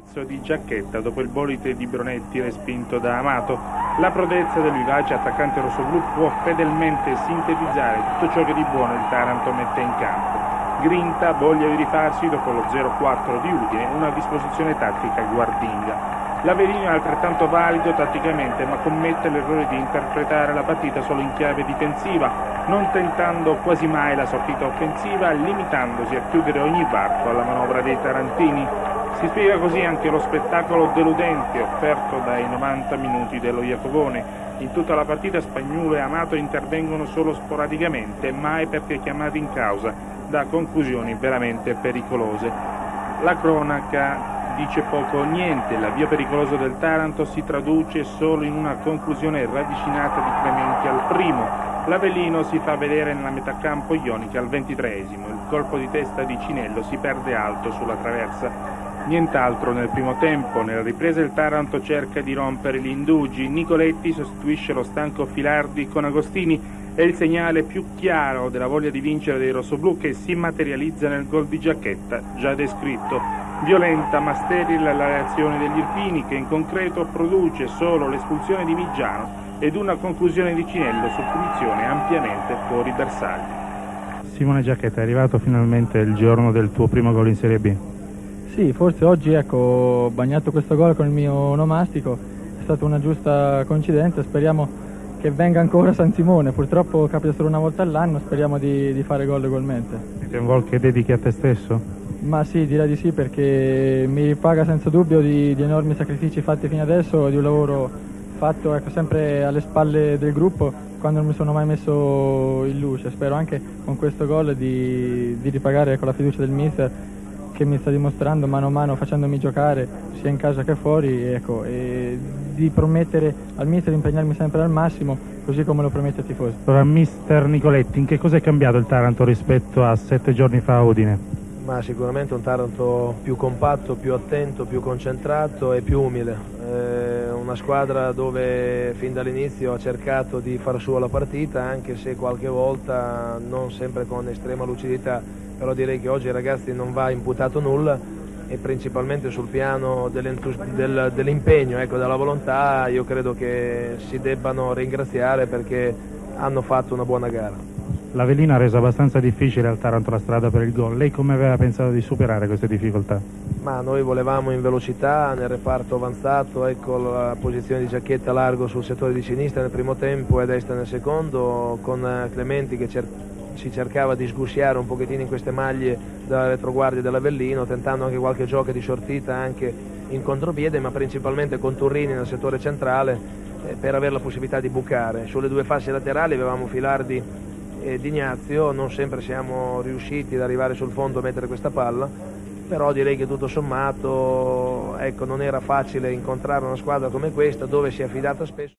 di Giacchetta dopo il bolide di Bronetti respinto da Amato. La prodezza del vivace attaccante rossoblu può fedelmente sintetizzare tutto ciò che di buono il Taranto mette in campo. Grinta, voglia di rifarsi dopo lo 0-4 di Udine, una disposizione tattica guardinga. L'Avellino è altrettanto valido tatticamente, ma commette l'errore di interpretare la partita solo in chiave difensiva, non tentando quasi mai la sortita offensiva, limitandosi a chiudere ogni varco alla manovra dei tarantini. Si spiega così anche lo spettacolo deludente offerto dai 90 minuti dello Iacovone. In tutta la partita Spagnuolo e Amato intervengono solo sporadicamente, mai perché chiamati in causa da conclusioni veramente pericolose. La cronaca dice poco o niente, l'avvio pericoloso del Taranto si traduce solo in una conclusione ravvicinata di Clementi al primo. L'Avellino si fa vedere nella metà campo ionica al 23esimo, il colpo di testa di Cinello si perde alto sulla traversa. Nient'altro nel primo tempo, nella ripresa il Taranto cerca di rompere gli indugi, Nicoletti sostituisce lo stanco Filardi con Agostini, è il segnale più chiaro della voglia di vincere dei rossoblù che si materializza nel gol di Giacchetta, già descritto. Violenta ma sterile la reazione degli Irpini che in concreto produce solo l'espulsione di Viggiano ed una conclusione di Cinello su punizione ampiamente fuori bersaglio. Simone Giacchetta, è arrivato finalmente il giorno del tuo primo gol in Serie B? Sì, forse oggi ho bagnato questo gol con il mio onomastico, è stata una giusta coincidenza, speriamo che venga ancora San Simone, purtroppo capita solo una volta all'anno, speriamo di fare gol ugualmente. È un gol che dedichi a te stesso? Ma sì, direi di sì, perché mi ripaga senza dubbio di enormi sacrifici fatti fino adesso, di un lavoro fatto sempre alle spalle del gruppo quando non mi sono mai messo in luce. Spero anche con questo gol di ripagare la fiducia del mister che mi sta dimostrando mano a mano facendomi giocare sia in casa che fuori, e di promettere al mister di impegnarmi sempre al massimo, così come lo promette ai tifosi. Allora, mister Nicoletti, in che cosa è cambiato il Taranto rispetto a 7 giorni fa a Udine? Ma sicuramente un Taranto più compatto, più attento, più concentrato e più umile. Una squadra dove fin dall'inizio ha cercato di far sua la partita, anche se qualche volta non sempre con estrema lucidità, però direi che oggi ai ragazzi non va imputato nulla e principalmente sul piano dell'impegno, della volontà, io credo che si debbano ringraziare perché hanno fatto una buona gara. L'Avellino ha reso abbastanza difficile al Taranto la strada per il gol. Lei come aveva pensato di superare queste difficoltà? Ma noi volevamo in velocità nel reparto avanzato, la posizione di Giacchetta largo sul settore di sinistra nel primo tempo e destra nel secondo, con Clementi che si cercava di sgusciare un pochettino in queste maglie dalla retroguardia dell'Avellino, tentando anche qualche gioco di sortita anche in contropiede, ma principalmente con Turrini nel settore centrale per avere la possibilità di bucare. Sulle due fasce laterali avevamo Filardi e D'Ignazio, non sempre siamo riusciti ad arrivare sul fondo a mettere questa palla, però direi che tutto sommato non era facile incontrare una squadra come questa dove si è affidata spesso.